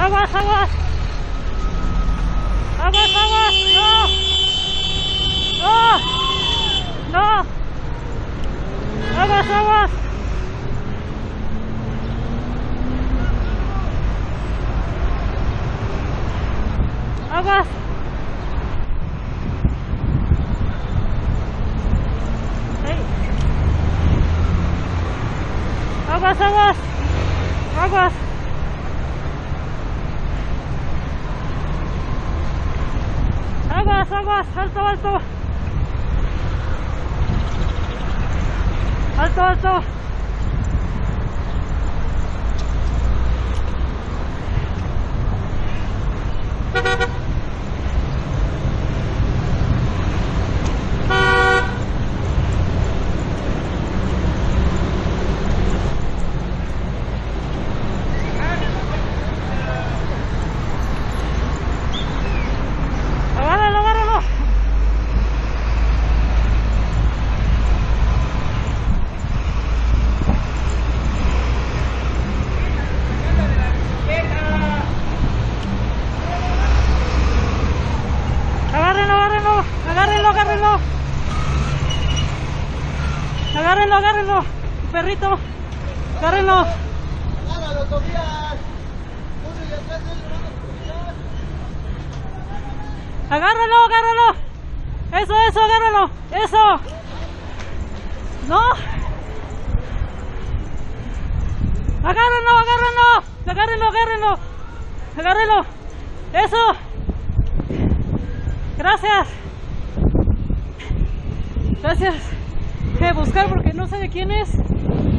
Aguas, aguas. Aguas, aguas. No. No. No. Aguas, aguas. Aguas. Hey. Aguas, aguas. Aguas. Aguas, aguas, alto, alto. Alto, alto. Agárralo, agárralo. Agárrenlo, agárrenlo, agárrenlo, agárrenlo. Agárrenlo, agárrenlo, perrito. Agárrenlo. Agárralo, Tobías. Agárralo, agárralo. Eso, eso, agárralo. Eso. No. Agárrenlo, agárrenlo. Agárrenlo, agárrenlo. Agárrenlo. Eso. Gracias. Gracias. Voy a buscar porque no sé de quién es.